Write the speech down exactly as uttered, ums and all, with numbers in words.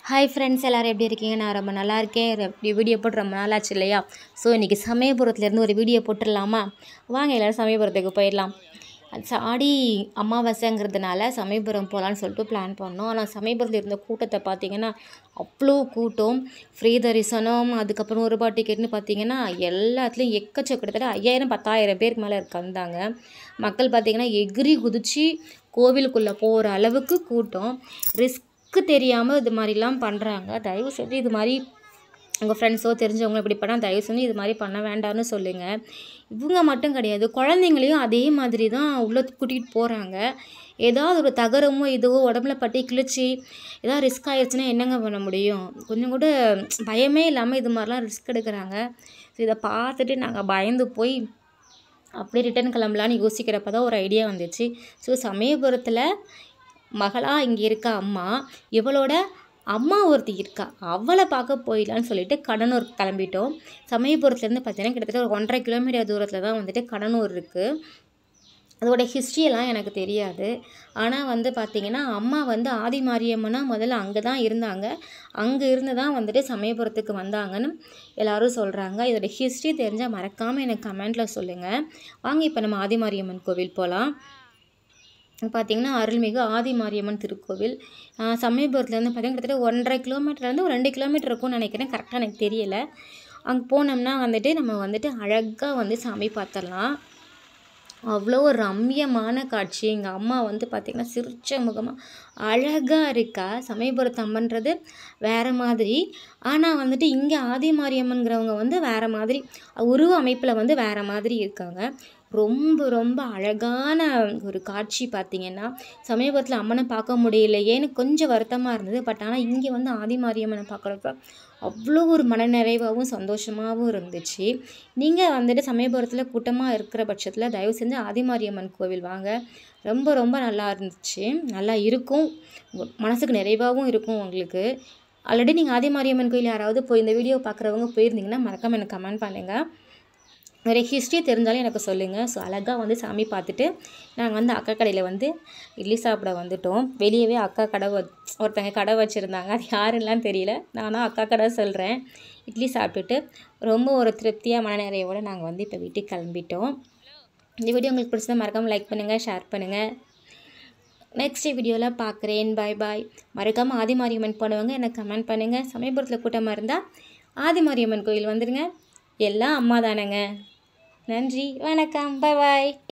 Hi friends, எல்லோரும் எப்படி இருக்கீங்க? நான் ரொம்ப நல்லா இருக்கேன். இப்படி வீடியோ போட்டு ரொம்ப நாள் ஆச்சு இல்லையா? ஸோ இன்றைக்கி சமயபுரத்துலேருந்து ஒரு வீடியோ போட்டுடலாமா? வாங்க எல்லோரும் சமயபுரத்துக்கு போயிடலாம். ஆடி அமாவாசைங்கிறதுனால சமயபுரம் போகலான்னு சொல்லிட்டு பிளான் பண்ணோம். ஆனால் சமயபுரத்தில் இருந்த கூட்டத்தை பார்த்திங்கன்னா அவ்வளோ கூட்டம். ஃப்ரீ தரிசனம், அதுக்கப்புறம் ஒரு ரூபா டிக்கெட்னு பார்த்திங்கன்னா எல்லாத்துலேயும் எக்கச்சக்க கிட்டத்தட்ட ஐயாயிரம் பத்தாயிரம் பேருக்கு மேலே வந்தாங்க. மக்கள் பார்த்திங்கன்னா எகிரி குதித்து கோவிலுக்குள்ளே போகிற அளவுக்கு கூட்டம். ரிஸ்க் தெரியாமல் இது மாதிரிலாம் பண்ணுறாங்க. தயவு செஞ்சு இது மாதிரி உங்கள் ஃப்ரெண்ட்ஸோ தெரிஞ்சவங்களோ இப்படி பண்ணால் தயவு செஞ்சு இது மாதிரி பண்ண வேண்டாம்னு சொல்லுங்கள். இவங்க மட்டும் கிடையாது, குழந்தைங்களையும் அதே மாதிரி தான் உள்ளே கூட்டிகிட்டு போகிறாங்க. ஏதாவது ஒரு தகரமோ இதுவோ உடம்புல பட்டி கிழிச்சி ஏதாவது ரிஸ்க் ஆகிடுச்சுன்னா என்னங்க பண்ண முடியும்? கொஞ்சம் கூட பயமே இல்லாமல் இது மாதிரிலாம் ரிஸ்க் எடுக்கிறாங்க. ஸோ இதை பார்த்துட்டு நாங்கள் பயந்து போய் அப்படியே ரிட்டன் கிளம்பலான்னு யோசிக்கிறப்ப தான் ஒரு ஐடியா வந்துச்சு. ஸோ சமயபுரத்தில் மகளாக இங்கே இருக்கா அம்மா, இவளோட அம்மா ஒருத்தி இருக்கா, அவளை பார்க்க போயிடலான்னு சொல்லிட்டு கடனூர் கிளம்பிட்டோம். சமயபுரத்துலேருந்து பார்த்தீங்கன்னா கிட்டத்தட்ட ஒரு ஒன்றரை கிலோமீட்டர் தூரத்தில் தான் வந்துட்டு கடனூர் இருக்குது. அதோட ஹிஸ்ட்ரியெல்லாம் எனக்கு தெரியாது. ஆனால் வந்து பார்த்திங்கன்னா அம்மா வந்து ஆதி மாரியம்மனா முதல்ல அங்கே தான் இருந்தாங்க. அங்கே இருந்து தான் வந்துட்டு சமயபுரத்துக்கு வந்தாங்கன்னு எல்லோரும் சொல்கிறாங்க. இதோட ஹிஸ்ட்ரி தெரிஞ்சால் மறக்காமல் எனக்கு கமெண்ட்டில் சொல்லுங்கள். வாங்க இப்போ நம்ம ஆதி மாரியம்மன் கோவில் போகலாம். பார்த்திங்கன்னா அருள்மிகு ஆதி மாரியம்மன் திருக்கோவில் சமயபுரத்துலேருந்து பார்த்திங்கன்னா கிட்டத்தட்ட ஒன்றரை கிலோமீட்டர்லேருந்து ஒரு ரெண்டு கிலோமீட்டர் இருக்கும்னு நினைக்கிறேன். கரெக்டாக எனக்கு தெரியலை. அங்கே போனோம்னா வந்துட்டு நம்ம வந்துட்டு அழகாக வந்து சாமி பார்த்துடலாம். அவ்வளோ ஒரு ரம்யமான காட்சி. எங்கள் அம்மா வந்து பார்த்திங்கன்னா சிரிச்ச முகமாக அழகாக இருக்கா. சமயபுரத்து அம்மன்றது வேறு மாதிரி, ஆனால் வந்துட்டு இங்கே ஆதி மாரியம்மன்கிறவங்க வந்து வேறு மாதிரி உருவ அமைப்பில் வந்து வேறு மாதிரி இருக்காங்க. ரொம்ப ரொம்ப அழகான ஒரு காட்சி. பார்த்திங்கன்னா சமயபுரத்தில் அம்மனை பார்க்க முடியலையேன்னு கொஞ்சம் வருத்தமாக இருந்தது. பட் ஆனால் இங்கே வந்து ஆதி மாரியம்மனை பார்க்குறப்ப அவ்வளோ ஒரு மனநிறைவாகவும் சந்தோஷமாகவும் இருந்துச்சு. நீங்கள் வந்துட்டு சமயபுரத்தில் கூட்டமாக இருக்கிற பட்சத்தில் தயவு செஞ்சு ஆதி மாரியம்மன் கோவில் வாங்க. ரொம்ப ரொம்ப நல்லா இருந்துச்சு, நல்லா இருக்கும், மனசுக்கு நிறைவாகவும் இருக்கும் உங்களுக்கு. ஆல்ரெடி நீங்கள் ஆதி மாரியம்மன் கோயில் யாராவது போய் இந்த வீடியோ பார்க்குறவங்க போயிருந்தீங்கன்னா மறக்காமல் எனக்கு கமெண்ட் பண்ணுங்கள். நிறைய ஹிஸ்ட்ரி தெரிஞ்சாலும் எனக்கு சொல்லுங்கள். ஸோ அழகாக வந்து சாமி பார்த்துட்டு நாங்கள் வந்து அக்கா கடையில் வந்து இட்லி சாப்பிட வந்துவிட்டோம். வெளியவே அக்கா கடை வ ஒருத்தங்க கடை வச்சுருந்தாங்க. அது யாருன்னெலாம் தெரியல, நானும் அக்கா கடை சொல்கிறேன். இட்லி சாப்பிட்டுட்டு ரொம்ப ஒரு திருப்தியாக மனநிறைவோடு நாங்கள் வந்து இப்போ வீட்டுக்கு கிளம்பிட்டோம். இந்த வீடியோ உங்களுக்கு பிடிச்சதா மறக்காமல் லைக் பண்ணுங்கள், ஷேர் பண்ணுங்கள். நெக்ஸ்ட் வீடியோவில் பார்க்குறேன். பாய் பாய். மறக்காமல் ஆதி மாரியம்மன் போனவங்க எனக்கு கமெண்ட் பண்ணுங்கள். சமயபுரத்தில் கூட்டமாக இருந்தால் ஆதி மாரியம்மன் கோயில் வந்துடுங்க. எல்லாம் அம்மா தானேங்க. நன்றி, வணக்கம், பாய் பாய்.